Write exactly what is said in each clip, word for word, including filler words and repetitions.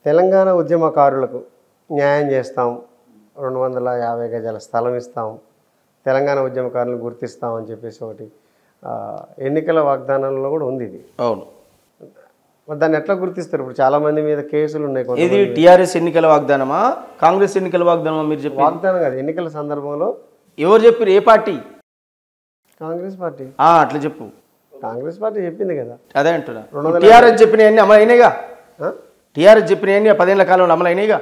తెలంగాణ ఉద్యమకారులకు న్యాయం చేస్తాం, రెండు వందల యాభై గజాల స్థలం ఇస్తాం, తెలంగాణ ఉద్యమకారులను గుర్తిస్తామని చెప్పేసి ఒకటి ఎన్నికల వాగ్దానంలో కూడా ఉంది ఇది. అవును, మరి దాన్ని ఎట్లా గుర్తిస్తారు? ఇప్పుడు చాలా మంది మీద కేసులు ఉన్నాయి. ఇది టీఆర్ఎస్ ఎన్నికల వాగ్దానమా కాంగ్రెస్ ఎన్నికల వాగ్దానమా? మీరు చెప్పి వాగ్దానం కాదు, ఎన్నికల సందర్భంలో ఎవరు చెప్పారు? ఏ పార్టీ? కాంగ్రెస్ పార్టీ. అట్లా చెప్పు. కాంగ్రెస్ పార్టీ చెప్పింది కదా. అదే అంటున్నా. టీఆర్ఎస్ చెప్పినవన్నీ అమలు అయినాయిగా. టీఆర్ఎస్ చెప్పినవన్నీ పదేళ్ల కాలంలో అమలు అయినాయిగా.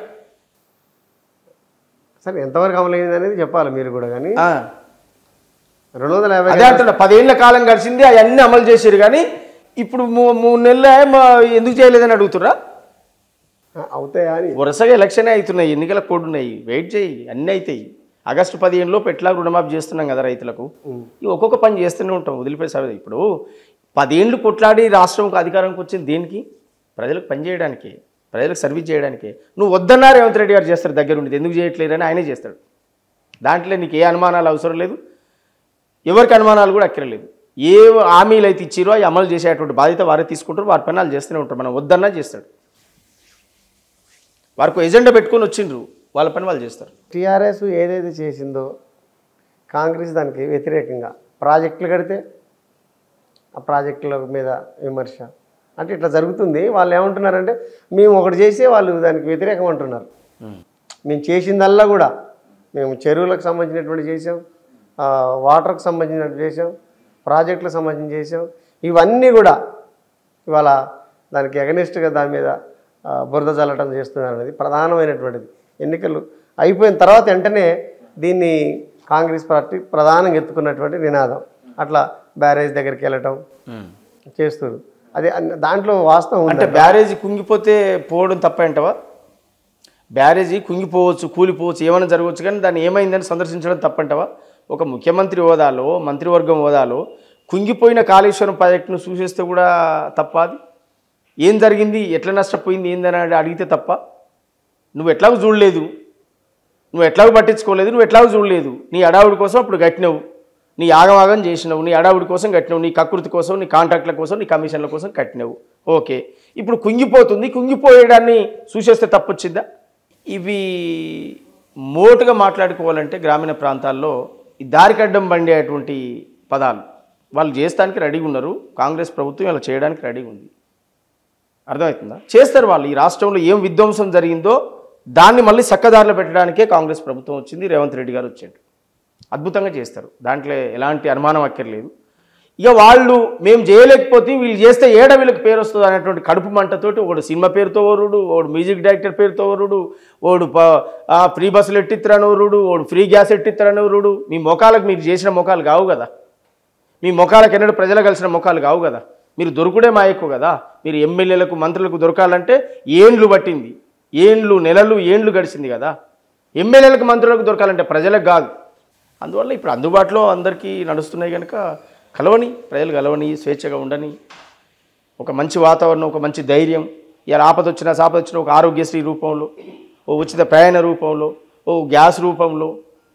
సరే, ఎంతవరకు అమలు అయింది అనేది చెప్పాలి మీరు కూడా. కానీ రెండు వందల యాభై అదే అంటున్నా, పదేళ్ల కాలం గడిచింది, అవన్నీ అమలు చేశారు. కానీ ఇప్పుడు మూడు నెలలు ఎందుకు చేయలేదని అడుగుతుర్రా? అవుతాయా అని. వరుసగా ఎలక్షనే అవుతున్నాయి, ఎన్నికల కోడ్ ఉన్నాయి, వెయిట్ చేయి, అన్నీ అవుతాయి. ఆగస్టు పదిహేనులో ఎట్లా రుణమాఫీ చేస్తున్నాం కదా రైతులకు. ఒక్కొక్క పని చేస్తూనే ఉంటాం, వదిలిపెట్టే. ఇప్పుడు పదేళ్ళు కొట్లాడి రాష్ట్రంకు అధికారంకి వచ్చింది దేనికి? ప్రజలకు పని చేయడానికి, ప్రజలకు సర్వీస్ చేయడానికి. నువ్వు వద్దన్నా రేవంత్ రెడ్డి గారు చేస్తారు దగ్గరుండి, ఎందుకు చేయట్లేదని ఆయనే చేస్తాడు. దాంట్లో నీకు ఏ అనుమానాలు అవసరం లేదు, ఎవరికి అనుమానాలు కూడా అక్కర్లేదు. ఏ హామీలు అయితే ఇచ్చిరో అవి అమలు చేసేటువంటి బాధ్యత వారే తీసుకుంటారు, వారి పని వాళ్ళు చేస్తూనే ఉంటారు. మనం వద్దన్నా చేస్తాడు. వారికి ఎజెండా పెట్టుకొని వచ్చిండ్రు, వాళ్ళ పని వాళ్ళు చేస్తారు. టీఆర్ఎస్ ఏదైతే చేసిందో కాంగ్రెస్ దానికి వ్యతిరేకంగా ప్రాజెక్టులు కడితే ఆ ప్రాజెక్టుల మీద విమర్శ అంటే ఇట్లా జరుగుతుంది. వాళ్ళు ఏమంటున్నారంటే మేము ఒకటి చేసే వాళ్ళు దానికి వ్యతిరేకం అంటున్నారు. మేము చేసిందల్లా కూడా మేము చెరువులకు సంబంధించినటువంటి చేసాం, వాటర్కి సంబంధించినట్టు చేసాం, ప్రాజెక్టులకు సంబంధించి చేసాం. ఇవన్నీ కూడా ఇవాళ దానికి అగనిస్ట్గా దాని మీద బురద చల్లటం చేస్తున్నారు అనేది ప్రధానమైనటువంటిది. ఎన్నికలు అయిపోయిన తర్వాత వెంటనే దీన్ని కాంగ్రెస్ పార్టీ ప్రధానంగా ఎత్తుకున్నటువంటి నినాదం. అట్లా బ్యారేజ్ దగ్గరికి వెళ్ళటం చేస్తారు. అదే దాంట్లో వాస్తవం అంటే బ్యారేజీ కుంగిపోతే పోవడం తప్పంటవా? బ్యారేజీ కుంగిపోవచ్చు, కూలిపోవచ్చు, ఏమైనా జరగవచ్చు, కానీ దాన్ని ఏమైందని సందర్శించడం తప్పంటవా? ఒక ముఖ్యమంత్రి హోదాలో, మంత్రివర్గం హోదాలో కుంగిపోయిన కాళేశ్వరం ప్రాజెక్టును చూసేస్తే కూడా తప్ప? అది ఏం జరిగింది, ఎట్లా నష్టపోయింది ఏందని అడిగితే తప్ప? నువ్వు ఎట్లాగూ చూడలేదు, నువ్వు ఎట్లాగూ పట్టించుకోలేదు, నువ్వు ఎట్లాగూ చూడలేదు. నీ అడావుడి కోసం అప్పుడు కట్టినవు, నీ ఆగమాగం చేసినావు, నీ అడావుడి కోసం కట్టినావు, నీ కకృతి కోసం, నీ కాంట్రాక్ట్ల కోసం, నీ కమిషన్ల కోసం కట్టినావు. ఓకే, ఇప్పుడు కుంగిపోతుంది, కుంగిపోయేదాన్ని చూసేస్తే తప్పొచ్చిందా? ఇవి మోటుగా మాట్లాడుకోవాలంటే గ్రామీణ ప్రాంతాల్లో ఈ దారికడ్డం బండేటువంటి పదాలు వాళ్ళు చేస్తానికి రెడీగా ఉన్నారు. కాంగ్రెస్ ప్రభుత్వం ఇలా చేయడానికి రెడీగా ఉంది. అర్థమవుతుందా? చేస్తారు వాళ్ళు. ఈ రాష్ట్రంలో ఏం విధ్వంసం జరిగిందో దాన్ని మళ్ళీ చక్కదారిలో పెట్టడానికే కాంగ్రెస్ ప్రభుత్వం వచ్చింది, రేవంత్ రెడ్డి గారు వచ్చాడు. అద్భుతంగా చేస్తారు, దాంట్లో ఎలాంటి అనుమానం అక్కర్లేదు. ఇక వాళ్ళు మేము చేయలేకపోతే వీళ్ళు చేస్తే ఏడ వీళ్ళకి పేరు వస్తుంది అనేటువంటి కడుపు మంటతోటి ఒకడు సినిమా పేరుతో ఓరుడు, ఒకడు మ్యూజిక్ డైరెక్టర్ పేరుతో ఓరుడు, ఒకడు ఫ్రీ బస్సులు ఎట్టిత్తరని ఓరుడు, ఒకడు ఫ్రీ గ్యాస్ ఎట్టిత్తరని ఓరుడు. మీ మొఖాలకు మీరు చేసిన మొఖాలు కావు కదా, మీ మొఖాలకు ఎన్నడూ ప్రజలు కలిసిన మొఖాలు కావు కదా. మీరు దొరుకుడే మా ఎక్కువ కదా. మీరు ఎమ్మెల్యేలకు మంత్రులకు దొరకాలంటే ఏండ్లు పట్టింది, ఏండ్లు నెలలు ఏండ్లు గడిచింది కదా. ఎమ్మెల్యేలకు మంత్రులకు దొరకాలంటే ప్రజలకు కాదు. అందువల్ల ఇప్పుడు అందుబాటులో అందరికీ నడుస్తున్నాయి కనుక కలవని, ప్రజలు కలవని, స్వేచ్ఛగా ఉండని, ఒక మంచి వాతావరణం, ఒక మంచి ధైర్యం. ఇలా ఆపద వచ్చినా సాపద వచ్చినా ఒక ఆరోగ్యశ్రీ రూపంలో, ఓ ఉచిత ప్రయాణ రూపంలో, ఓ గ్యాస్ రూపంలో,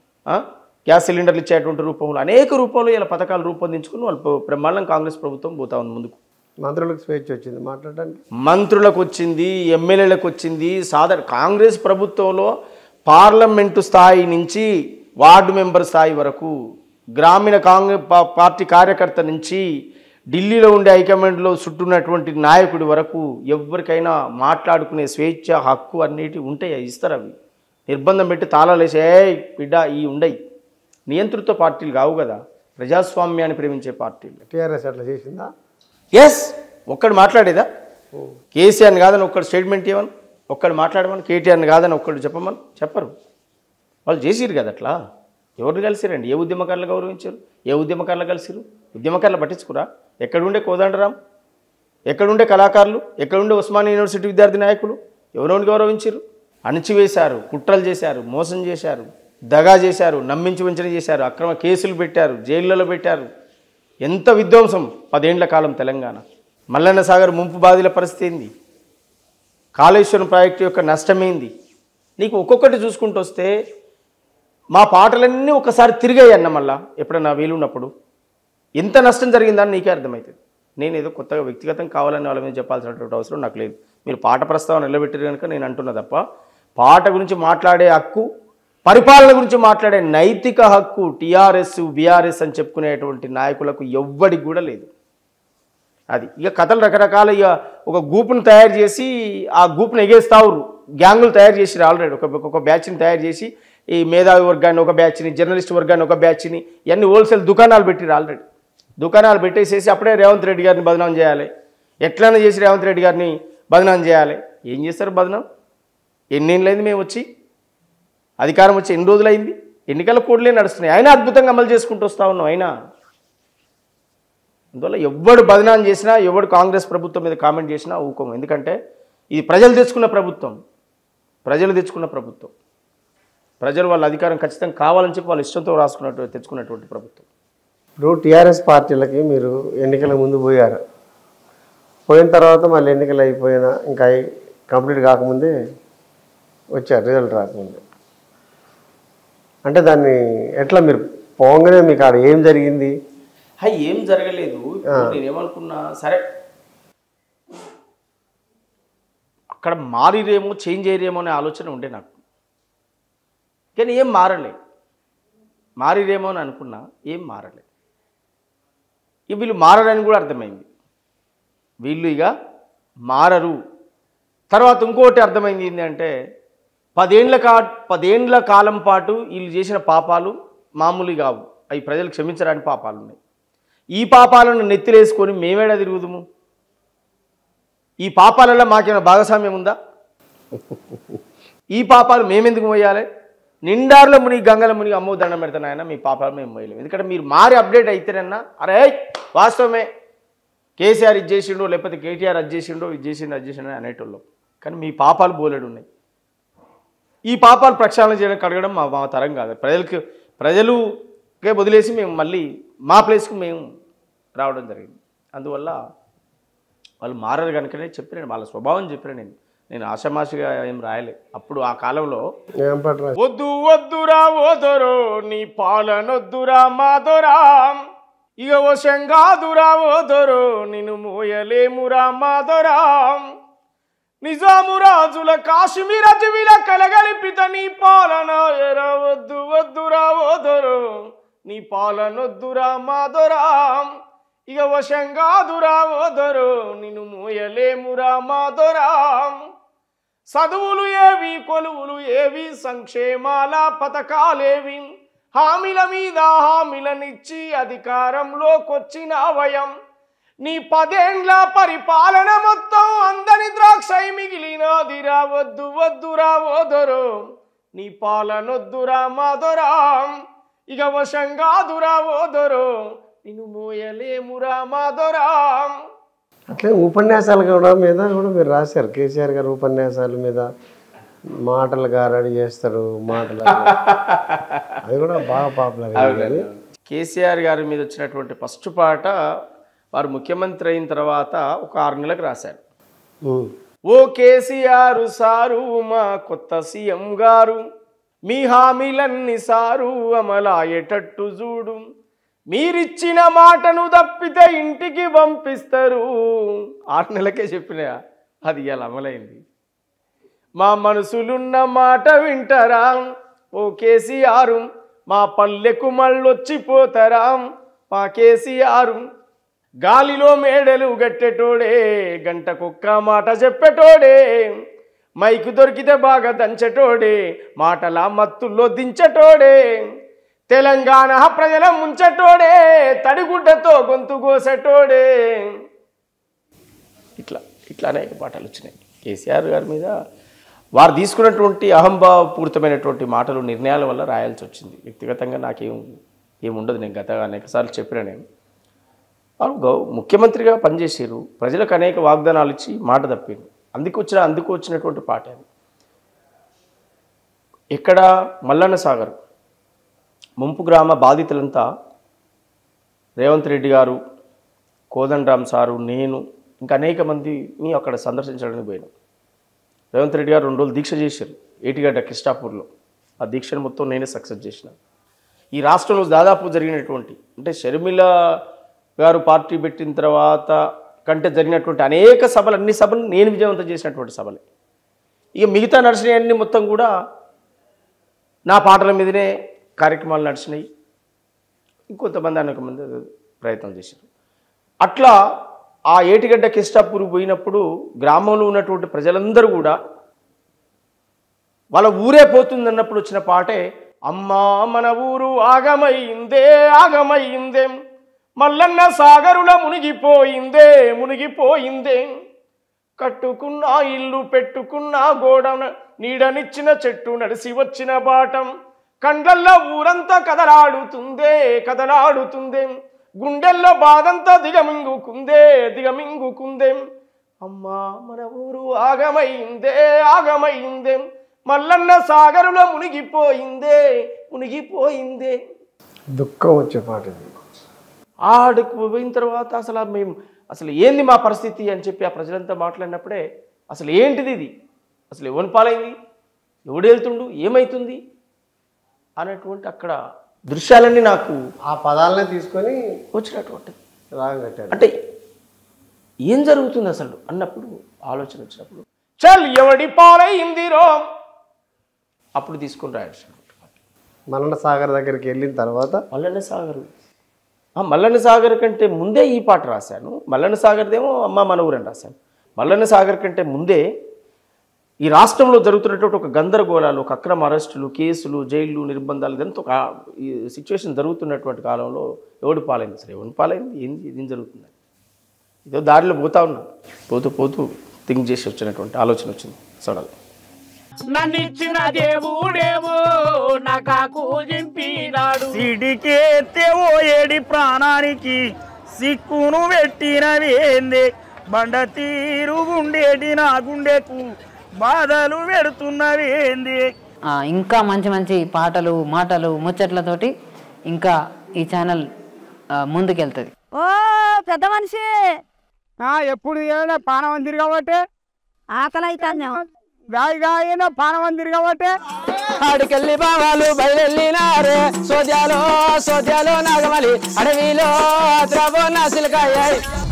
గ్యాస్ సిలిండర్లు ఇచ్చేటువంటి రూపంలో, అనేక రూపంలో ఇలా పథకాలు రూపొందించుకుని వాళ్ళు బ్రహ్మాండం కాంగ్రెస్ ప్రభుత్వం పోతా ఉంది ముందుకు. మంత్రులకు స్వేచ్ఛ వచ్చింది మాట్లాడడానికి, మంత్రులకు వచ్చింది, ఎమ్మెల్యేలకు వచ్చింది. సాధారణ కాంగ్రెస్ ప్రభుత్వంలో పార్లమెంటు స్థాయి నుంచి వార్డు మెంబర్ స్థాయి వరకు, గ్రామీణ కాంగ్రెస్ పార్టీ కార్యకర్త నుంచి ఢిల్లీలో ఉండే హైకమాండ్లో చుట్టూన్నటువంటి నాయకుడి వరకు ఎవరికైనా మాట్లాడుకునే స్వేచ్ఛ, హక్కు అన్నిటి ఉంటాయి, ఇస్తారు. అవి నిర్బంధం పెట్టి తాళాలు వేసే బిడ్డ ఈ ఉండయి. నియంతృత్వ పార్టీలు కావు కదా, ప్రజాస్వామ్యాన్ని ప్రేమించే పార్టీలు. టీఆర్ఎస్ అట్లా చేసిందా? ఎస్. ఒక్కడు మాట్లాడేదా? కేసీఆర్ని కాదని ఒక్కడు స్టేట్మెంట్ ఇవ్వను, ఒక్కడు మాట్లాడమని, కేటీఆర్ని కాదని ఒక్కడు చెప్పమని చెప్పరు. వాళ్ళు చేసిరు కదా అట్లా. ఎవరిని కలిసిరండి? ఏ ఉద్యమకారులు గౌరవించారు? ఏ ఉద్యమకారులు కలిసిరు? ఉద్యమకారులు పట్టించుకురా? ఎక్కడుండే కోదండరాం, ఎక్కడుండే కళాకారులు, ఎక్కడుండే ఉస్మానియా యూనివర్సిటీ విద్యార్థి నాయకులు ఎవరోని గౌరవించారు? అణిచివేశారు, కుట్రలు చేశారు, మోసం చేశారు, దగా చేశారు, నమ్మించి వంచన చేశారు, అక్రమ కేసులు పెట్టారు, జైళ్ళలో పెట్టారు. ఎంత విధ్వంసం పదేండ్ల కాలం తెలంగాణ. మల్లన్న సాగర్ ముంపు బాధితుల పరిస్థితి ఏంది? కాళేశ్వరం ప్రాజెక్టు యొక్క నష్టమేంది? నీకు ఒక్కొక్కటి చూసుకుంటూ వస్తే మా పాటలన్నీ ఒకసారి తిరిగాయి అన్న మళ్ళా ఎప్పుడన్నా వీలున్నప్పుడు ఎంత నష్టం జరిగిందని నీకే అర్థమవుతుంది. నేను ఏదో కొత్తగా వ్యక్తిగతం కావాలని వాళ్ళ మీద చెప్పాల్సినటువంటి అవసరం నాకు లేదు. మీరు పాట ప్రస్తావన నిలబెట్టారు కనుక నేను అంటున్నా తప్ప పాట గురించి మాట్లాడే హక్కు, పరిపాలన గురించి మాట్లాడే నైతిక హక్కు టీఆర్ఎస్ బీఆర్ఎస్ అని చెప్పుకునేటువంటి నాయకులకు ఎవ్వడికి కూడా లేదు. అది ఇక కథలు రకరకాల ఇక ఒక గ్రూప్ను తయారు చేసి ఆ గ్రూప్ను ఎగేస్తావు, గ్యాంగులు తయారు చేసి ఆల్రెడీ ఒక ఒక బ్యాచ్ని తయారు చేసి ఈ మేధావి వర్గాన్ని ఒక బ్యాచ్ని, జర్నలిస్ట్ వర్గాన్ని ఒక బ్యాచ్ని, ఇవన్నీ హోల్సేల్ దుకాణాలు పెట్టిరు ఆల్రెడీ. దుకాణాలు పెట్టేసేసి అప్పుడే రేవంత్ రెడ్డి గారిని బదనాం చేయాలి, ఎట్లైనా చేసి రేవంత్ రెడ్డి గారిని బదనాం చేయాలి. ఏం చేస్తారు బదనాం? ఎన్నేళ్ళైంది మేము వచ్చి, అధికారం వచ్చి ఎన్ని రోజులైంది, ఎన్నికల కోడ్లే నడుస్తున్నాయి, అయినా అద్భుతంగా అమలు చేసుకుంటూ వస్తూ ఉన్నాం. అయినా అందువల్ల ఎవడు బదనాం చేసినా, ఎవడు కాంగ్రెస్ ప్రభుత్వం మీద కామెంట్ చేసినా ఊకోము. ఎందుకంటే ఇది ప్రజలు తెచ్చుకున్న ప్రభుత్వం, ప్రజలు తెచ్చుకున్న ప్రభుత్వం. ప్రజలు వాళ్ళ అధికారం ఖచ్చితంగా కావాలని చెప్పి వాళ్ళ ఇష్టంతో రాసుకున్నట్టు తెచ్చుకున్నటువంటి ప్రభుత్వం. ఇప్పుడు టీఆర్ఎస్ పార్టీలకి మీరు ఎన్నికల ముందు పోయారు, పోయిన తర్వాత మళ్ళీ ఎన్నికలు అయిపోయినా ఇంకా కంప్లీట్ కాకముందే వచ్చారు, రిజల్ట్ రాకముందే. అంటే దాన్ని ఎట్లా మీరు పోగానే మీకు ఆడ ఏం జరిగింది? హై ఏం జరగలేదు. నేనేమనుకున్నా, సరే అక్కడ మారిరేమో చేంజ్ అయ్యేమో అనే ఆలోచన ఉండే నాకు, కానీ ఏం మారలే. మారిరేమో అని అనుకున్నా, ఏం మారలే. ఇక వీళ్ళు మారరని కూడా అర్థమైంది, వీళ్ళు ఇక మారరు. తర్వాత ఇంకోటి అర్థమైంది ఏంటంటే పదేండ్ల కా పదేండ్ల కాలం పాటు వీళ్ళు చేసిన పాపాలు మామూలు కావు, అవి ప్రజలు క్షమించడానికి పాపాలు ఉన్నాయి. ఈ పాపాలను నెత్తిలేసుకొని మేమేడా తిరుగుదుము? ఈ పాపాలలో మాకేమైనా భాగస్వామ్యం ఉందా? ఈ పాపాలు మేమెందుకు మోయాలి? నిండారులో మునిగి గంగల మునిగి అమ్మో దండం పెడతాను, మీ పాపాలు మేము మోయలేము. ఎందుకంటే మీరు మారి అప్డేట్ అయితేనన్నా అరే వాస్తవమే కేసీఆర్ ఇది చేసిండో, లేకపోతే కేటీఆర్ అది చేసిండో, ఇది చేసిండో అది చేసిండో అనేటోళ్ళు. కానీ మీ పాపాలు బోలెడు ఉన్నాయి. ఈ పాపాలు ప్రక్షాళన చేయడం కడగడం మా మా తరం కాదు. ప్రజలకి ప్రజలుకే వదిలేసి మేము మళ్ళీ మా ప్లేస్కు మేము రావడం జరిగింది. అందువల్ల వాళ్ళు మారరు కనుకనే చెప్పినాను, వాళ్ళ స్వభావం చెప్పిన నేను నేను ఆషమాషిగా ఏం రాయలే. అప్పుడు ఆ కాలంలో వద్దు వద్దురా ఓదరో నీ పాలనొద్దురా మాదొరా, ఇక వశంగాదురా ఓదరో నిన్ను మోయలేమురా మాదొరా, నిజాము రాజుల కాశ్మీర జీవిల కలగలిపిత నీ పాలన ఎరా, వద్దు వద్దురా ఓదరో నీ పాలనొద్దురా మాదొరా, ఇక వశంగాదురా ఓదరో నిన్ను మోయలేమురా మాదొరా, చదువులు ఏవి కొలువులు ఏవి సంక్షేమాల పథకాలేవి, హామీల మీద హామీలనిచ్చి అధికారంలోకొచ్చిన వయం, నీ పదేండ్ల పరిపాలన మొత్తం అందని ద్రాక్షై మిగిలినదిరా, వద్దు వద్దురా ఓదరో నీ పాలనొద్దురా మాదొరా, ఇక వశంగాదురా ఓదరో నిన్ను మోయలేమురా మాదొరా. అట్లే ఉపన్యాసాలు కూడా మీద కూడా మీరు రాశారు, కేసీఆర్ గారు ఉపన్యాసాల మీద మాటలు గారడి చేస్తారు, మాటలు అది కూడా బాగా పాపులర్. కేసీఆర్ గారి మీద వచ్చినటువంటి ఫస్ట్ పాట వారు ముఖ్యమంత్రి అయిన తర్వాత ఒక ఆరు నెలలకు రాశారు. ఓ కేసీఆర్ సారు మా కొత్త సీఎం గారు, మీ హామీలన్నీ సారు అమలాయేటట్టు చూడు, మీరిచ్చిన మాటను తప్పితే ఇంటికి పంపిస్తారు. ఆరు నెలలకే చెప్పిన అది ఇలా అమలైంది. మా మనసులున్న మాట వింటారా ఓ కేసీఆర్, మా పల్లెకు మళ్ళొచ్చిపోతారా మా కేసీఆర్, గాలిలో మేడలు గట్టెటోడే గంటకొక్క మాట చెప్పేటోడే, మైకు దొరికితే బాగా దంచటోడే మాటల మత్తుల్లో దించటోడే, తెలంగాణ ప్రజల ముంచటోడే తడిగుడ్డతో గొంతు కోసటోడే. ఇట్లా ఇట్లా అనేక పాటలు వచ్చినాయి కేసీఆర్ గారి మీద. వారు తీసుకున్నటువంటి అహంభావపూరితమైనటువంటి మాటలు నిర్ణయాల వల్ల రాయాల్సి వచ్చింది. వ్యక్తిగతంగా నాకేం ఏముండదు, నేను గత అనేకసార్లు చెప్పిన నేను. వారు గౌ ముఖ్యమంత్రిగా పనిచేసారు, ప్రజలకు అనేక వాగ్దానాలు ఇచ్చి మాట తప్పారు. అందుకు వచ్చిన అందుకు వచ్చినటువంటి పాట అది. ఇక్కడ మల్లన్న సాగర్ ముంపు గ్రామ బాధితులంతా రేవంత్ రెడ్డి గారు, కోదండరామ్ సారు, నేను ఇంకా అనేక మందిని అక్కడ సందర్శించడానికి పోయినాం. రేవంత్ రెడ్డి గారు రెండు రోజులు దీక్ష చేశారు ఏటిగడ్డ కిష్టాపూర్లో. ఆ దీక్షను మొత్తం నేనే సక్సెస్ చేసిన. ఈ రాష్ట్రంలో దాదాపు జరిగినటువంటి అంటే షర్మిల గారు పార్టీ పెట్టిన తర్వాత కంటే జరిగినటువంటి అనేక సభలు, అన్ని సభలు నేను విజయవంతం చేసినటువంటి సభలే. ఇక మిగతా నడిచినవన్నీ మొత్తం కూడా నా పాటల మీదనే కార్యక్రమాలు నడిచినాయి. ఇంకొంతమంది అనేక మంది ప్రయత్నం చేశారు. అట్లా ఆ ఏటిగడ్డ కిష్టాపూర్ పోయినప్పుడు గ్రామంలో ఉన్నటువంటి ప్రజలందరూ కూడా వాళ్ళ ఊరే పోతుందన్నప్పుడు వచ్చిన పాటే అమ్మా మన ఊరు ఆగమైందే ఆగమైందే, మల్లన్న సాగరుల మునిగిపోయిందే మునిగిపోయిందే, కట్టుకున్న ఇల్లు పెట్టుకున్న గోడన నీడనిచ్చిన చెట్టు నడిసి వచ్చిన బాటం, కండ్లల్లో ఊరంతా కదలాడుతుందే కదలాడుతుందే, గుండెల్లో బాధంతా దిగమింగుకుందే దిగమింగుకుందే, అమ్మా మన ఊరు ఆగమైందే ఆగమైందే, మల్లన్న సాగరులో మునిగిపోయిందే మునిగిపోయిందే. దుఃఖం వచ్చే పాట ఇది. ఆడికి పోయిన తర్వాత అసలు మేము అసలు ఏంది మా పరిస్థితి అని చెప్పి ఆ ప్రజలంతా మాట్లాడినప్పుడే అసలు ఏంటిది ఇది, అసలు ఎవరి పాలైంది, ఎవడు వెళ్తుండు, ఏమవుతుంది అనేటువంటి అక్కడ దృశ్యాలన్నీ నాకు ఆ పదాలనే తీసుకొని వచ్చినటువంటి రాగం కట్టారు. అంటే ఏం జరుగుతుంది అసలు అన్నప్పుడు ఆలోచన వచ్చినప్పుడు చల్ ఎవడి పాలైందిరో అప్పుడు తీసుకుని రాయాల్సిన మల్లన్న సాగర్ దగ్గరికి వెళ్ళిన తర్వాత మల్లన్న సాగర్ మల్లన్న సాగర్ కంటే ముందే ఈ పాట రాశాను. మల్లన్న సాగర్దేమో అమ్మ మన ఊరని రాశాను. మల్లన్న సాగర్ కంటే ముందే ఈ రాష్ట్రంలో జరుగుతున్నటువంటి ఒక గందరగోళాలు, ఒక అక్రమ అరెస్టులు, కేసులు, జైళ్ళు, నిర్బంధాలు, ఇదంతా ఒక ఈ సిచ్యువేషన్ జరుగుతున్నటువంటి కాలంలో ఎవడు పాలైంది సరే ఎవరి పాలైంది ఏంది ఏం జరుగుతుంది ఏదో దారిలో పోతా ఉన్నా పోతూ పోతూ థింక్ చేసి వచ్చినటువంటి ఆలోచన వచ్చింది. చూడాలి నన్నిచ్చిన దేవుడేమో నాకు జింపినాడు, సిడికేత్తేవో ఏడి ప్రాణానికి సిక్కును పెట్టినవేందే, బండ తీరు గుండేటి నా గుండెకు బాధలు పెడుతున్నవేంది. ఇంకా మంచి మంచి పాటలు మాటలు ముచ్చట్లతోటి ఇంకా ఈ ఛానల్ ముందుకెళ్తుంది. ఓ పెద్ద మనిషి ఎప్పుడు ఏమైనా పానం తిరగబట్టే ఆకలి అవుతాను, గాయగా అయినా పానం తిరగబట్టే ఆడికెళ్ళి బావాలు బయలునారే, సోద్యాలో సోద్యాలో నాగమలి అడవిలో ద్రవో నాసిలకాయ